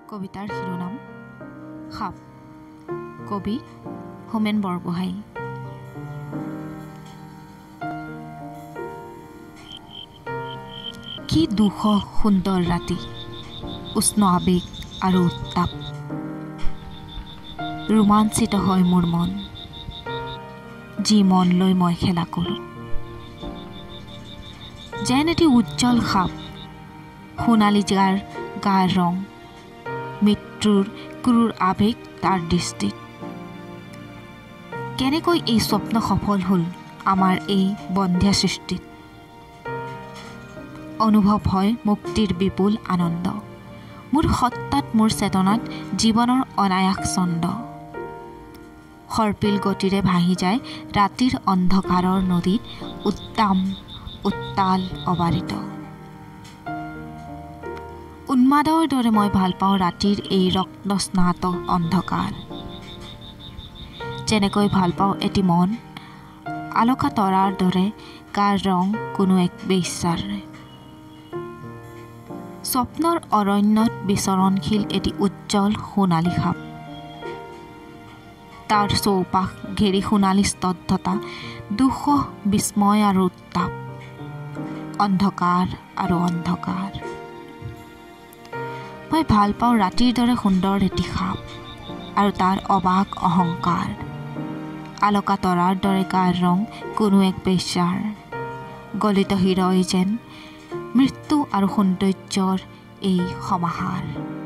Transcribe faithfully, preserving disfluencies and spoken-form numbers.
কবিতাৰ শিৰোনাম সাপ। কবি হোমেন বৰগোহাঁই। কি দুশ সুন্দৰ ৰাতি, উষ্ণ আবেগ আৰু উত্তাপ। ৰোমাঞ্চিত হয় মোৰ মন, যি মন লৈ মই খেলা কৰোঁ। যেন এটি উজ্জ্বল সাপ, সোণালী যাৰ গাৰ ৰং, মৃত্যুৰ ক্ৰূৰ আবেগ তাৰ দৃষ্টিত। কেনেকৈ এই স্বপ্ন সফল হ'ল আমাৰ এই বন্ধ্যা সৃষ্টিত। অনুভৱ হয় মুক্তিৰ বিপুল আনন্দ, মোৰ সত্তাত মোৰ চেতনাত জীৱনৰ অনায়াস ছন্দ। সৰ্পিল গতিৰে ভাহি যায় ৰাতিৰ অন্ধকাৰৰ নদীত, উত্তাম উত্তাল অবাৰিত। উন্মাদৰ দৰে মই ভাল পাওঁ ৰাতিৰ এই ৰক্তস্নাত অন্ধকাৰ। যেনেকৈ ভাল পাওঁ এটি মন, আলোকা তৰাৰ দৰে গাৰ ৰং কোনো এক বেশ্যাৰে। স্বপ্নৰ অৰণ্যত বিচৰণশীল এটি উজ্জ্বল সোণালী সাপ। তাৰ চৌপাশ ঘেৰি সোণালী স্তব্ধতা, দুখ বিস্ময় আৰু উত্তাপ, অন্ধকাৰ আৰু অন্ধকাৰ। মই ভাল পাওঁ ৰাতিৰ দৰে সুন্দৰ এটি সাপ আৰু তাৰ অবাক অহংকাৰ। আলোকা তৰাৰ দৰে গাৰ ৰং কোনো এক বেশ্যাৰ। গলিত হৃদয় যেন মৃত্যু আৰু সৌন্দৰ্যৰ এই সমাহাৰ।